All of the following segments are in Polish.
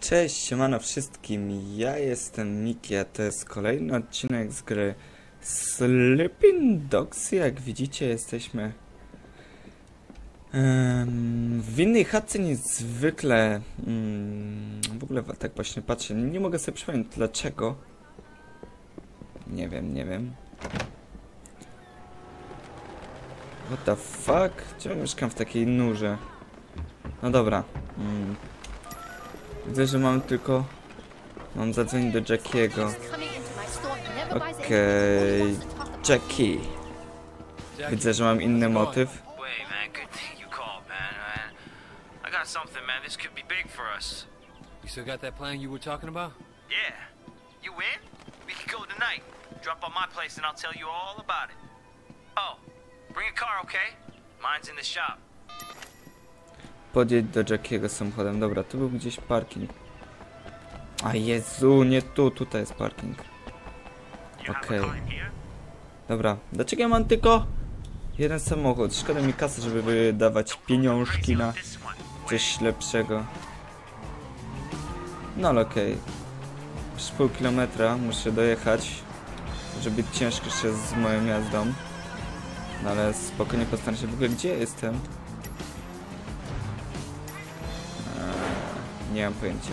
Cześć, siemano wszystkim, ja jestem Miki, a to jest kolejny odcinek z gry Sleeping Dogs. Jak widzicie, jesteśmy w innej chatce niż zwykle. W ogóle tak właśnie patrzę, nie mogę sobie przypomnieć dlaczego. Nie wiem. What the fuck? Czemu mieszkam w takiej nurze? No dobra. Widzę, że mam zadzwonić do Jackiego. Okej. Jackie. Widzę, że mam inny motyw. You still got that plan you were talking about? Yeah. You in? We can go tonight. Drop by my place and I'll tell you all about it. Oh, bring a car, okay? Mine's in the shop. Podjedź do Jackiego samochodem. Dobra, tu był gdzieś parking. A Jezu, nie tu, tutaj jest parking. Okej. Dobra, dlaczego ja mam tylko jeden samochód? Szkoda mi kasy, żeby wydawać pieniążki na coś lepszego. No ale okej. Przez pół kilometra muszę dojechać, żeby być ciężko jeszcze z moją jazdą. No ale spokojnie postaram się. W ogóle gdzie jestem? Nie mam pojęcia.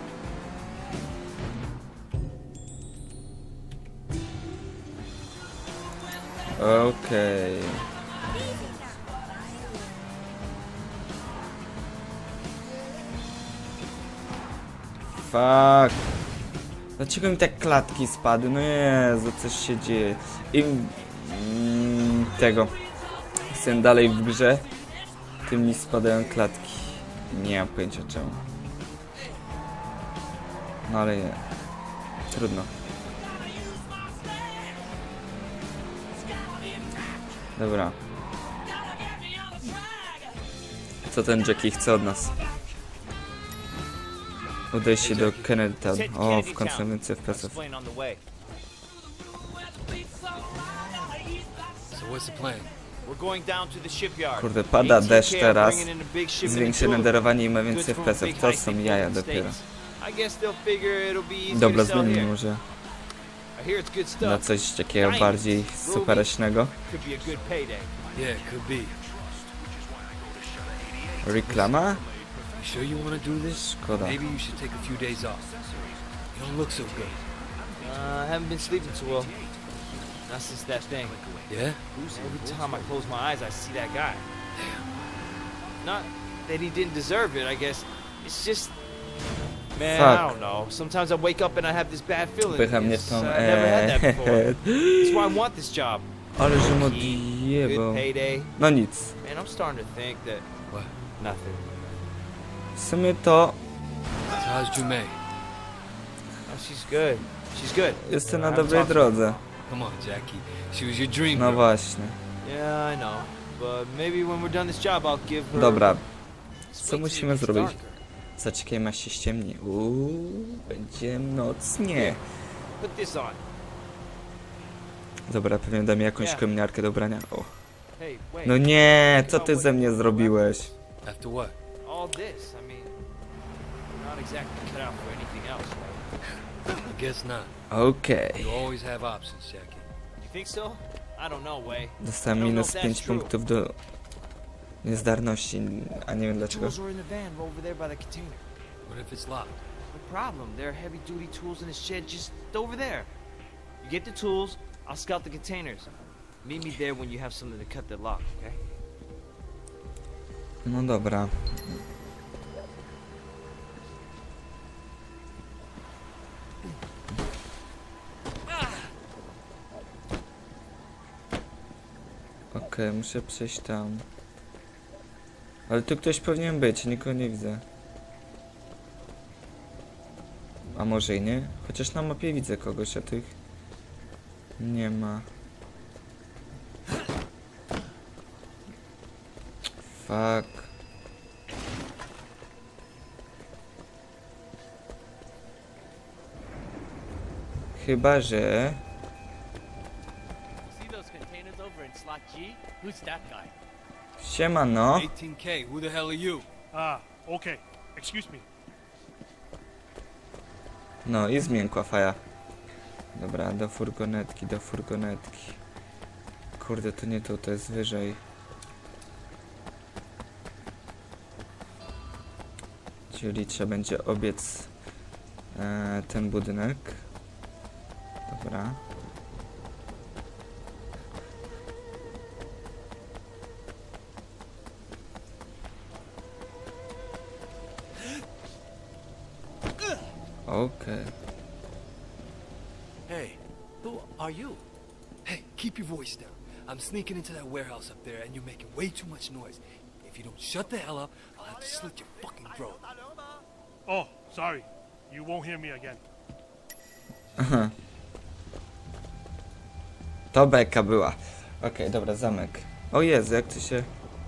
Okej. Fuck. Dlaczego mi tak klatki spadły? No Jezu, coś się dzieje. Im tego jestem dalej w grze, tym mi spadają klatki. Nie mam pojęcia czemu. No ale nie. Trudno. Dobra. Co ten Jackie chce od nas? Udaj się do Kennedy Town. O, w końcu więcej FPS-ów. Kurde, pada deszcz teraz. Zwiększy renderowanie i ma więcej FPS-ów. To są jaja dopiero. Dobra, zmienimy może na coś takiego bardziej superaśnego. Reklama? Szkoda. I haven't been sleeping too well. Not since that thing. Yeah? Every time I close my eyes, I see that guy. Not that he didn't deserve it, I guess. It's just... Man, Fuck. I don't know. Sometimes I wake up and I have this bad feeling. Pycha mnie w It's, tą... I never had that before. That's why I want this job. Ale że mu Good odjebał. payday. No nic. Man, I'm starting to think that... What? Nothing. W sumie to How's Jume? Oh, she's good. She's good. jestem na I'm dobrej talking- drodze. Come on, Jackie. She was your dream No girl. właśnie. Yeah, I know. But maybe when we're done this job, I'll give her... Dobra. Just Co wait till musimy it gets zrobić? darker. Zaczekajmy aż się ściemni. Będzie nocnie. Put this on. Dobra, pewnie da mi jakąś kominiarkę do ubrania. O. Hey, wait. No nie, co ty ze mnie zrobiłeś? After what? All this, I mean, we're not exactly cut out for anything else, right? I guess not. Okej. You always have options, Jackie. You think so? I don't know, Way. Dostałem minus 5 punktów do niezdarności, a nie wiem dlaczego. Tools are in the van over there by the container. What if it's locked? No problem. There are heavy-duty tools in the shed just over there. You get the tools, I'll scout the containers. Meet me there when you have something to cut the lock, okay? No dobra. Okej, muszę przejść tam. Ale tu ktoś powinien być, nikogo nie widzę. A może i nie? Chociaż na mapie widzę kogoś, a tych nie ma. Fuck. Chyba, że... See those containers over in slot G? Who's that guy? Siemano. 18K, who the hell are you? Okay. Excuse me. No i zmiękła faja. Dobra, do furgonetki, do furgonetki. Kurde, to nie tu, to jest wyżej. Czyli trzeba będzie obiec ten budynek. Dobra. Okej. Hey, who are you? Hey, keep your voice down. I'm sneaking into that warehouse up there and you're making way too much noise. If you don't shut the hell up, I'll have to slit your fucking throat. Oh, sorry. You won't hear me again. Aha. To beka była. Okej, dobra, zamek. O Jezu, jak to się...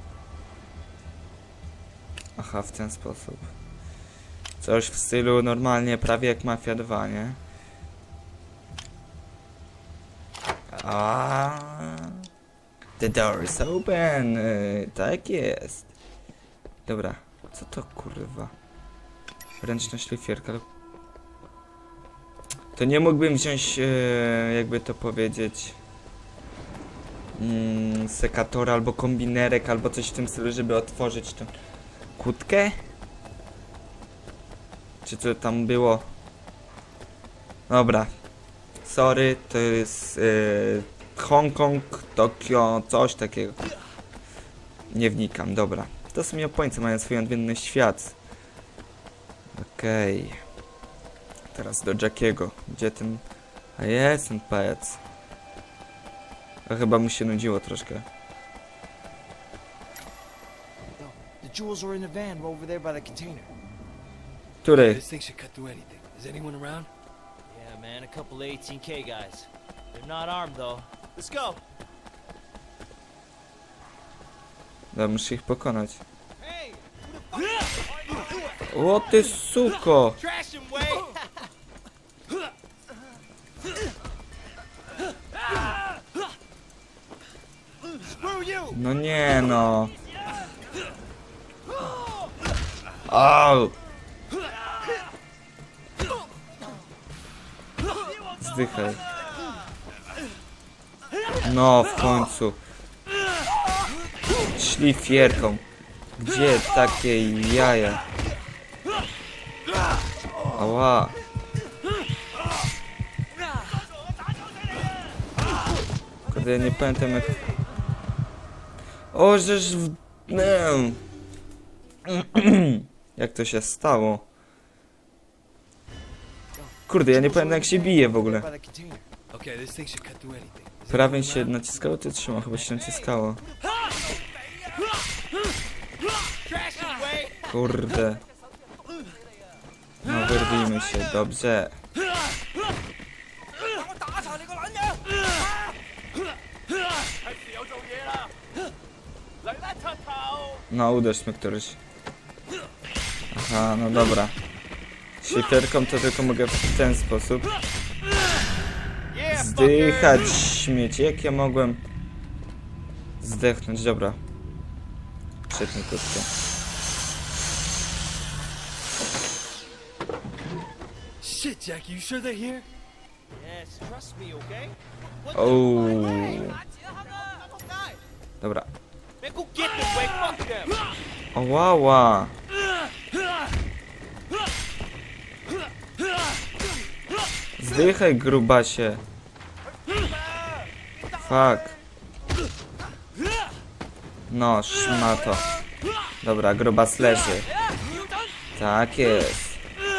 Aha, w ten sposób. Coś w stylu normalnie, prawie jak Mafia 2, nie? The door is open. Tak jest. Dobra, co to kurwa? Ręczna szlifierka. To nie mógłbym wziąć, jakby to powiedzieć, sekatora albo kombinerek, albo coś w tym stylu, żeby otworzyć tę kłódkę? Czy co tam było? Dobra. Sorry, to jest Hongkong, Tokio, coś takiego. Nie wnikam, dobra. To są Japońcy, mają swój odmienny świat. Okej. Teraz do Jackiego. Gdzie ten... A jest ten pajac. A chyba mu się nudziło troszkę. The jewels are in the van over there by the container. Który? This thing should cut through anything. Is anyone around? Yeah, man, a couple of 18K guys. They're not armed though. Let's go. No, muszę ich pokonać. Hey, O ty suko! trash him, way. Screw you. No nie no. Au! Zdychaj. No w końcu. Szlifierką. Gdzie takie jaja? Ała. Kurde, ja nie pamiętam jak... O, żeż w... Jak to się stało? Kurde, ja nie pamiętam jak się bije w ogóle. By the container. Okay, this thing should cut through anything. Is Prawie anyone się around? naciskało, to trzyma, chyba się naciskało. Trash him, way. Kurde. No wyrwijmy się, dobrze. No uderz mnie któryś. Aha, no dobra. Szlifierką to tylko mogę w ten sposób. Yeah, Zdychać śmieci, jak ja mogłem zdechnąć, dobra. Przednie krótkie. Shit, Jackie, you sure they're here? Yes, trust me, okay? Oh. Dobra. Man, go get them, way. Fuck them. Ołała. Zdychaj, grubasie. Fuck. No, szmato. Dobra, grubas leży. Tak jest.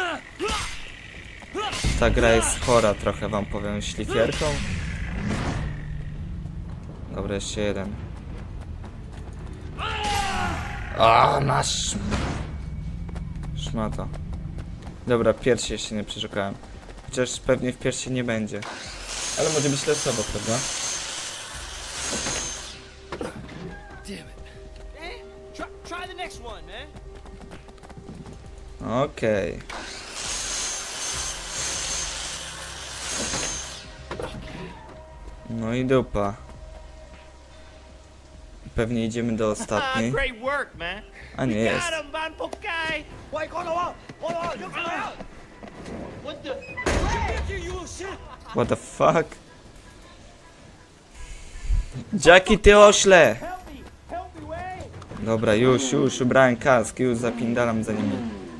Ta gra jest chora trochę, wam powiem, szlifierką. Dobra, jeszcze jeden. O, masz. Szmato. Dobra, piersi jeszcze nie przeszukałem. Chociaż pewnie w piersi nie będzie. Ale może być losowo, prawda? Damn it. Try the next one, man. Okej. No i dupa. Pewnie idziemy do ostatniej. Great work, man. A nie jest. Got him, man, What the fuck? Jackie, ty ośle! Dobra, już ubrałem kask, już zapindalam za nimi.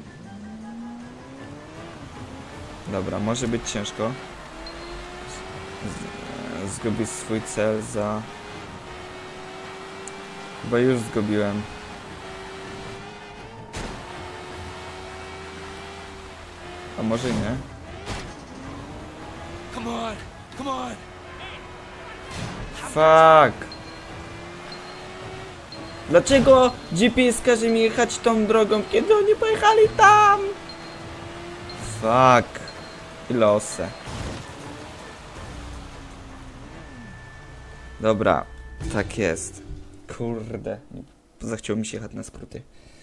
Dobra, może być ciężko. Zgubić swój cel za... Chyba już zgubiłem. A może nie? Come on, come on. Fuck! Dlaczego GPS każe mi jechać tą drogą, kiedy oni pojechali tam? Fuck! I losy. Dobra, tak jest. Kurde. Zachciało mi się jechać na skróty.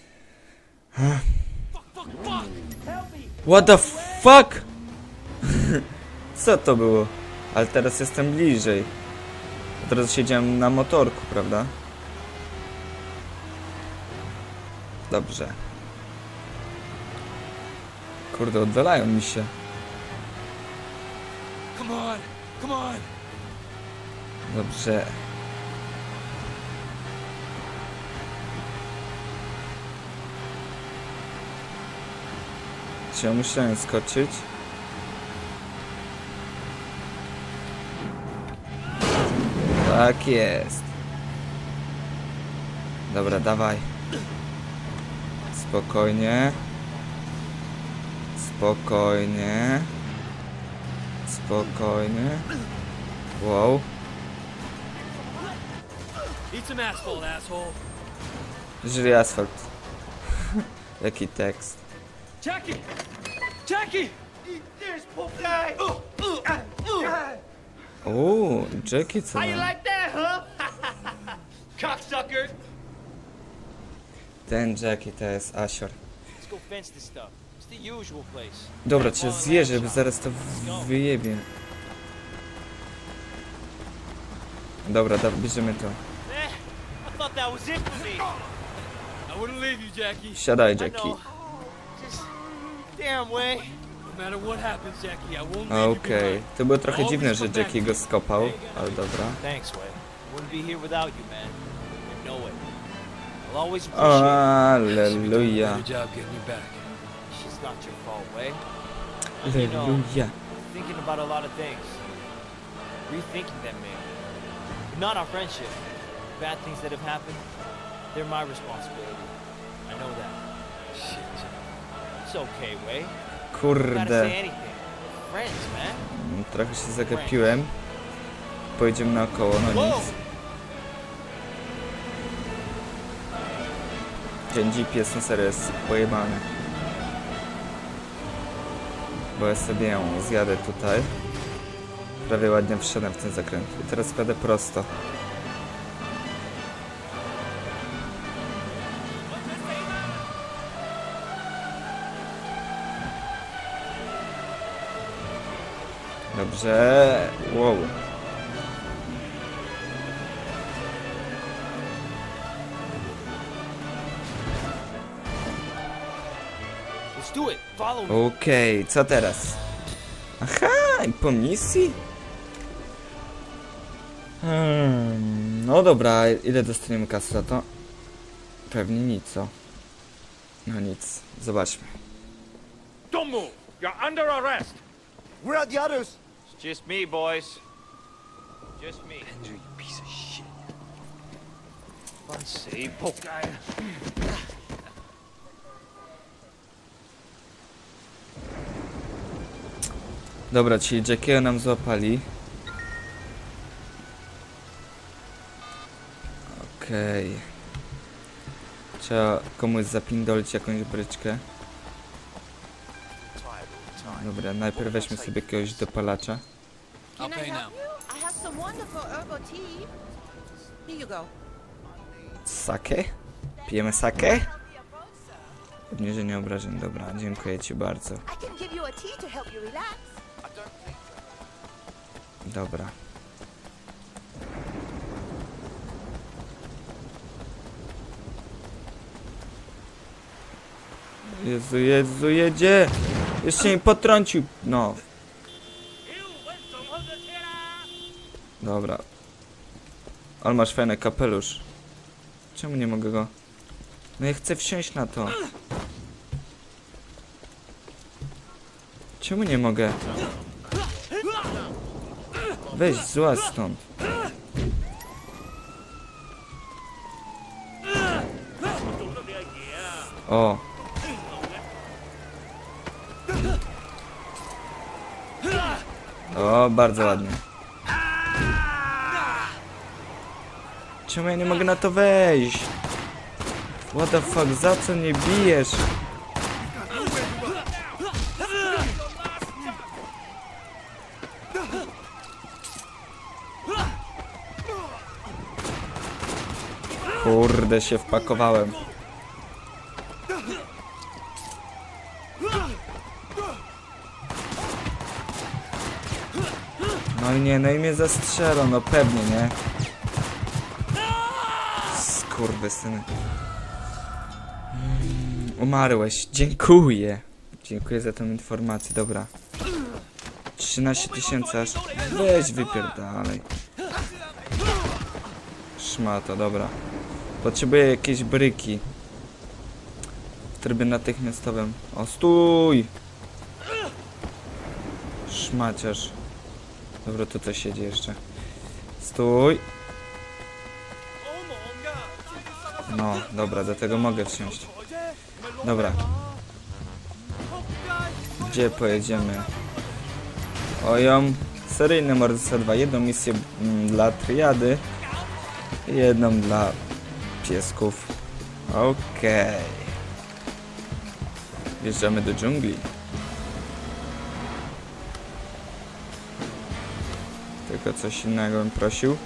What the fuck? Co to było? Ale teraz jestem bliżej. Teraz siedziałem na motorku, prawda? Dobrze. Kurde, oddalają mi się. Come on, come on. Dobrze. Czy ja musiałem skoczyć? Tak jest. Dobra, dawaj. Spokojnie. Spokojnie. Spokojnie. Wow. Eat some asphalt, asshole. Żyli asfalt. Jaki tekst. Jackie! Jackie! There's Pope Guy! Uuu, Jackie co How you ma? like that, huh? Cocksucker! Ten Jackie to jest asior. Let's go fence this stuff. It's the usual place. Dobra, cię zjeżdżę, bo zaraz to wyjebie. Dobra, bierzemy to. I thought that was it for me. I wouldn't leave you, Jackie. Siadaj, I Jackie. know. Just damn way. No matter what happens, Jackie, I won't leave you Okej, behind. to było trochę dziwne, że Jackie go skopał, ale dobra. Thanks, Way. Wouldn't be here without you, man. You know it. I'll always appreciate Alleluja. Good job getting you back. it. It's not your fault, Way. Alleluja. Thinking about a lot of things. Rethinking them, maybe. But not our friendship. Bad things that have happened, they're my responsibility. I know that. Shit, Jackie. It's okay, Way. You gotta Kurde. say anything. We're friends, man. Trochę się zagapiłem. Pojedziemy naokoło, no Whoa! nic. Ten GPS na serio jest pojebany. Bo ja sobie ją zjadę tutaj. Prawie ładnie wszedłem w ten zakręt. I teraz jadę prosto. Dobrze. Wow. Let's do it. Follow me. Okej, co teraz? Aha, i po misji? No dobra, ile dostaniemy kasy za to? Pewnie nic, co? No nic, zobaczmy. Don't move. You're under arrest. Where are the others? It's just me, boys. Just me. Andrew, you piece of shit. Fun save, Pope Guy. Dobra, czyli Jackiego nam złapali. Okej. Trzeba komuś zapindolić jakąś bryczkę. Dobra, najpierw weźmy sobie jakiegoś dopalacza. I'll Can I pay help now. you? I have some wonderful herbal tea. Here you go. Sake? Pijemy sake? Obniżenie obrażeń, dobra, dziękuję ci bardzo. I can give you a tea to help you relax. Dobra. Jezu, Jezu, jedzie! Jeszcze mnie potrącił. No. Dobra. Ale masz fajny kapelusz. Czemu nie mogę go... No ja chcę wsiąść na to. Czemu nie mogę? Weź, złaź stąd. O. O, bardzo ładnie. Czemu ja nie mogę na to wejść? What the fuck, za co nie bijesz? Kurde, się wpakowałem. No i nie, no i mnie zastrzelą, no pewnie, nie? Skurwysyny. Umarłeś, dziękuję. Dziękuję za tę informację, dobra. 13 000 aż. Weź wypierdalej. Szmato, dobra. Potrzebuję jakieś bryki. W trybie natychmiastowym. O, stój! Szmaciarz. Dobra, tu coś siedzi jeszcze. Stój! No, dobra, do tego mogę wsiąść. Dobra. Gdzie pojedziemy? Oją. Seryjny morderca 2. Jedną misję dla triady. I jedną dla piesków. Okej. Wjeżdżamy do dżungli. Tylko coś innego bym prosił.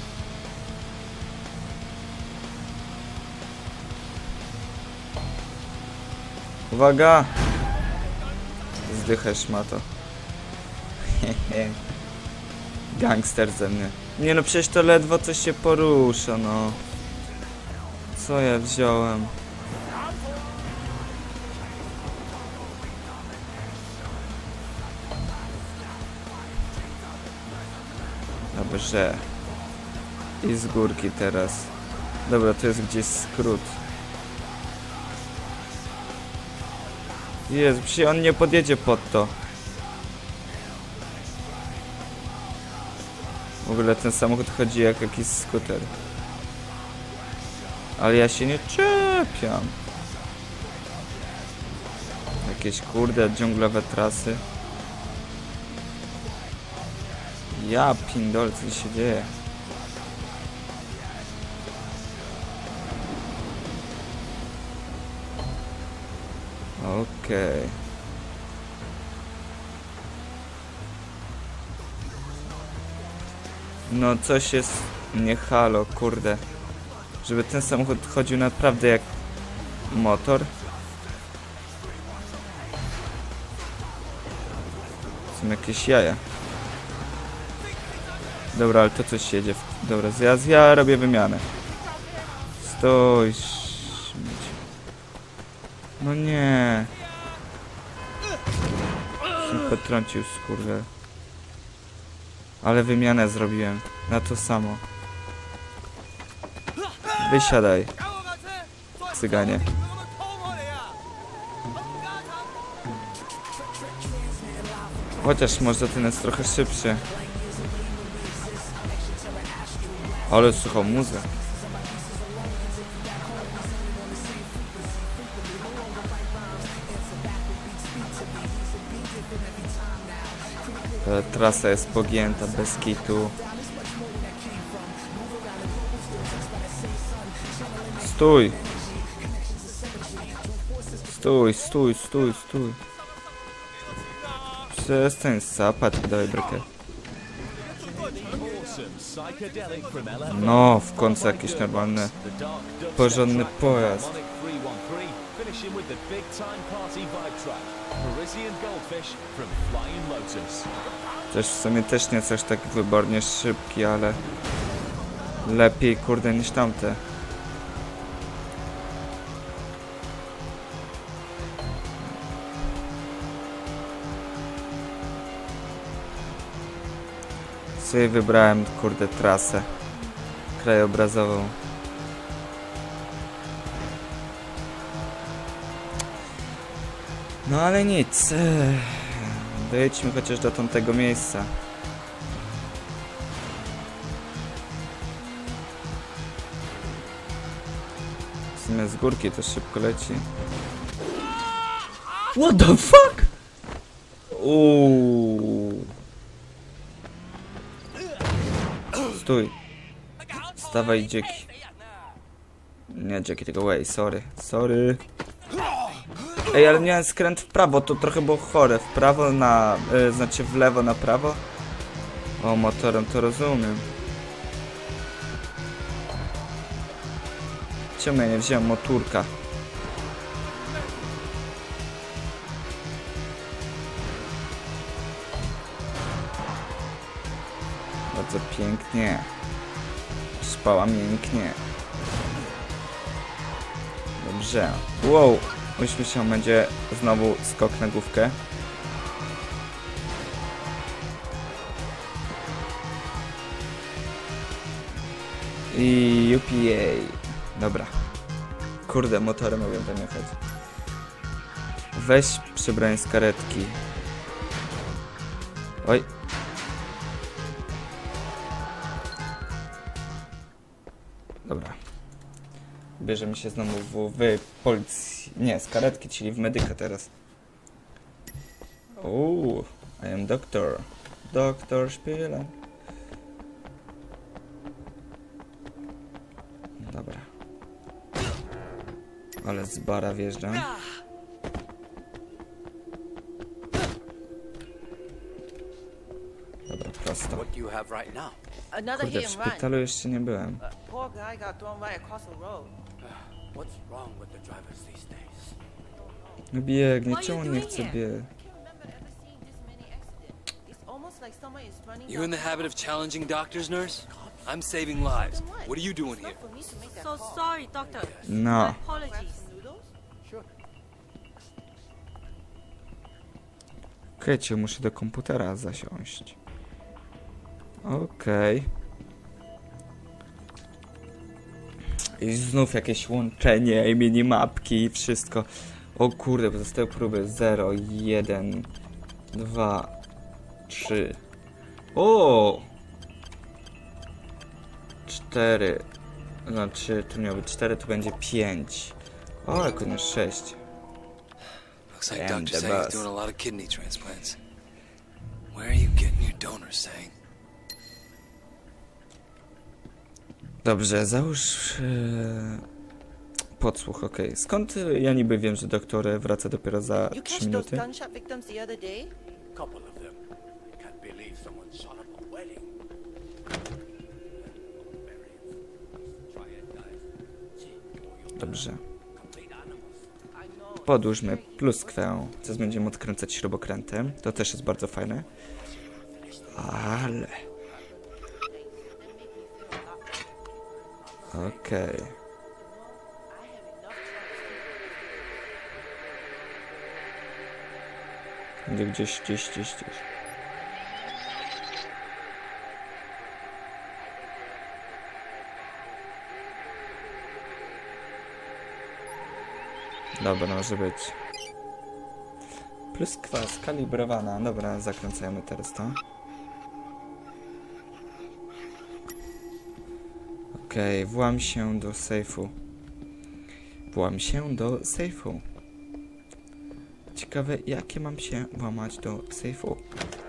Uwaga! Zdychaj, szmato. Gangster ze mnie. Nie no, przecież to ledwo coś się porusza, no. Co ja wziąłem? Dobrze. I z górki teraz. Dobra, to jest gdzieś skrót. Jezu, przecież on nie podjedzie pod to. W ogóle ten samochód chodzi jak jakiś skuter. Ale ja się nie czepiam. Jakieś kurde dżunglowe trasy. Ja pindol, co się dzieje? Okej. No coś jest nie halo, kurde. Żeby ten samochód chodził naprawdę jak motor. Są jakieś jaja. Dobra, ale to coś jedzie. Dobra, ja robię wymianę. Stój. No nie. Się potrącił, skurwel. Ale wymianę zrobiłem. Na to samo. Wysiadaj. Cyganie. Chociaż może ten jest trochę szybszy. Ale słuchał muzę. Ta trasa jest pogięta, bez kitu. Stój! Stój, stój, stój, stój. Przestań sapać, dawaj brykę. No, w końcu jakiś normalny, porządny pojazd. Też w sumie też nie coś tak wybornie szybki, ale lepiej kurde niż tamte. Sobie wybrałem, kurde, trasę krajobrazową. No ale nic. Dojedźmy chociaż do tamtego miejsca. W sumie z górki to szybko leci. What the fuck? Stój. Stawaj, Jackie. Nie Jackie, tylko Way, sorry. Ej, ale miałem skręt w prawo, to trochę było chore. W prawo na... znaczy w lewo na prawo? O, motorem to rozumiem. Czemu ja nie wziąłem motorka? Bardzo pięknie. Spała mięknie. Dobrze. Wow. Myślę, że będzie znowu skok na główkę. I UPA. Dobra. Kurde, motorem mogłem tam jechać. Weź przybrań z karetki. Oj. Dobra. Bierzemy się znowu w policji. Nie, z karetki, czyli w medyka teraz. I am doctor. Doktor Szpila. Dobra. Ale z bara wjeżdżam. Dobra, prosto. What do you have right now? Another Kurde, w hit and run. szpitalu jeszcze nie byłem. Poor guy got thrown right across the road. What's wrong with the drivers these days? No biegnie, What are czemu you nie doing chce here? biegać? I can't remember ever seeing this many accidents. It's almost like someone is running. You in the habit of challenging doctors, nurse? I'm saving lives. What are you doing here? For me to make that So call. sorry, doctor. No. Apologies. Noodles? Okej, muszę do komputera zasiąść. Okej. I znów jakieś łączenie i minimapki i wszystko. O kurde, bo zostały próby 0, 1, 2, 3. O! 4. Znaczy, tu miało być 4, tu będzie 5. O, jak koniec 6. Looks like And doctors the say he's bus. doing a lot of kidney transplants. Where are you getting your donors, saying? Dobrze, załóż podsłuch, okej. Skąd ja niby wiem, że doktor wraca dopiero za You 3 catch those minuty? gunshot victims the other day? Couple of them. Can't believe someone shot up a wedding. Dobrze. Complete animals. I know. Podłóżmy pluskwę, teraz będziemy odkręcać śrubokrętem. To też jest bardzo fajne. Ale... Okej. Będzie gdzieś. Dobra, może być. Pluskwa skalibrowana. Dobra, zakręcajmy teraz to. Okej, włam się do sejfu. Ciekawe, jakie mam się włamać do sejfu.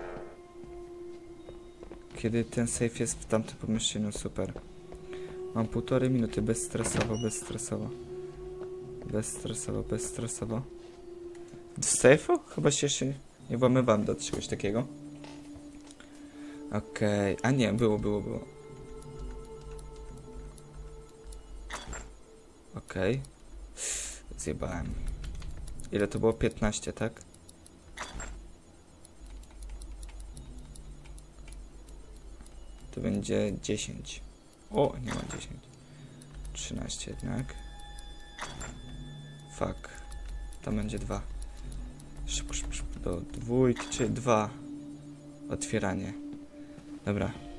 Kiedy ten sejf jest w tamtym pomieszczeniu, super. Mam 1,5 minuty, bezstresowo. Do sejfu? Chyba się jeszcze nie włamywałem do czegoś takiego. Okej, a nie, było. Okej. Zjebałem. Ile to było? 15, tak? To będzie 10. O, nie ma 10. 13 jednak. Fuck. Tam będzie 2. Szybko. Do 2, czy 2. Otwieranie. Dobra.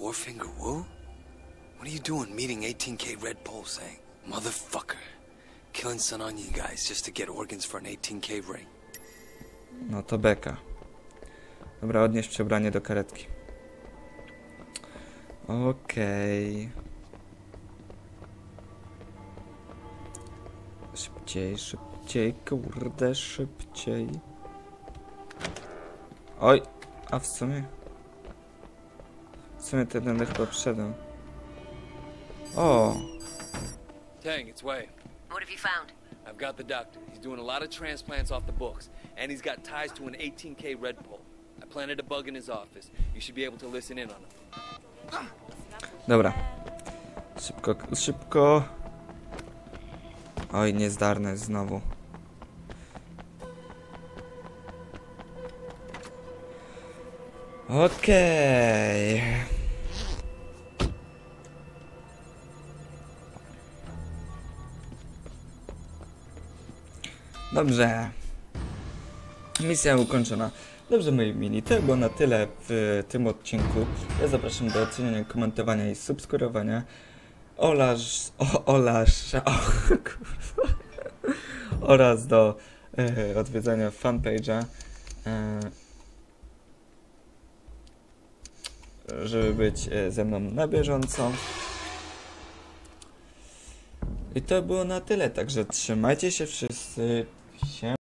Four-finger woo? What are you doing meeting 18K Red Pole saying? Motherfucker. Killing Sun Onion guys just to get organs for an 18K ring. No to beka. Dobra, odnieś przebranie do karetki. Okej. Szybciej, szybciej, kurde, szybciej. Oj, a w sumie... W sumie ten chyba przyszedł. O! Tang, it's Wei. What have you found? I've got the doctor. He's doing a lot of transplants off the books, and he's got ties to an 18K Red Pole. I planted a bug in his office. You should be able to listen in on him. Dobra. Szybko, szybko. Oj, niezdarne znowu. Okej. Dobrze. Misja ukończona. Dobrze, moi mili, to było na tyle w tym odcinku. Ja zapraszam do oceniania, komentowania i subskrybowania. Oraz do odwiedzania fanpage'a, żeby być ze mną na bieżąco. I to było na tyle, także trzymajcie się wszyscy.